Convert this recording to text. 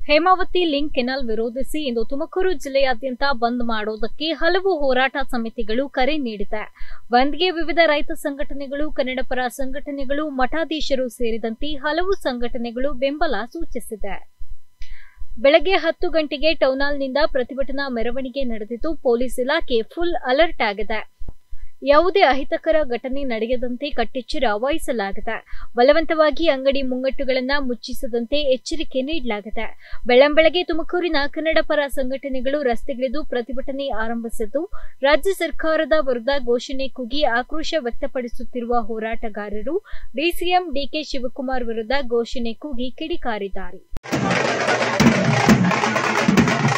Hemavathi link canal ವಿರೋಧಿಸಿ ಇಂದು ತುಮಕೂರು ಜಿಲ್ಲೆಯಾದ್ಯಂತ ಬಂದ್ ಮಾಡುವುದಕ್ಕೆ ಹಲವು ಹೋರಾಟ ಸಮಿತಿಗಳು ಕರೆ ನೀಡಿದೆ. ಬಂದ್ಗೆ ವಿವಿಧ ರೈತ ಸಂಘಟನೆಗಳು, ಕನ್ನಡಪರ ಸಂಘಟನೆಗಳು, ಮಠಾಧೀಶರು ಸೇರಿದಂತೆ ಹಲವು ಸಂಘಟನೆಗಳು ಬೆಂಬಲ ಸೂಚಿಸಿದೆ. ಬೆಳಗ್ಗೆ 10 ಗಂಟೆಗೆ ಟೌನ್ಹಾಲ್ನಿಂದ ಪ್ರತಿಭಟನಾ ಮೆರವಣಿಗೆ ನಡೆದಿದ್ದು, ಪೊಲೀಸ್ ಇಲಾಖೆ ಫುಲ್ ಅಲರ್ಟ್ ಆಗಿದೆ. ಯಾವುದೇ ಅಹಿತಕರ ಘಟನೆ ನಡೆಯದಂತೆ ಕಟ್ಟೆಚ್ಚರ ವಹಿಸಲಾಗಿದೆ. ಬಲವಂತವಾಗಿ ಅಂಗಡಿ ಮುಂಗಟ್ಟುಗಳನ್ನು ಮುಚ್ಚಿಸದಂತೆ ಎಚ್ಚರಿಕೆ ನೀಡಲಾಗಿದೆ. ಬೆಳ್ಳಂಬೆಳಗ್ಗೆ ತುಮಕೂರಿನ ಕನ್ನಡ ಪರ ಸಂಘಟನೆಗಳು ರಸ್ತೆಗಿಳಿದು ಪ್ರತಿಭಟನೆ ಆರಂಭಿಸಿದ್ದು, ರಾಜ್ಯ ಸರ್ಕಾರದ ವಿರುದ್ಧ ಘೋಷಣೆ ಕೂಗಿ ಆಕ್ರೋಶ ವ್ಯಕ್ತಪಡಿಸುತ್ತಿರುವ ಹೋರಾಟಗಾರರು ಡಿಸಿಎಂ ಡಿಕೆ ಶಿವಕುಮಾರ್ ವಿರುದ್ಧ ಘೋಷಣೆ ಕೂಗಿ ಕಿಡಿಕಾರಿದ್ದಾರೆ.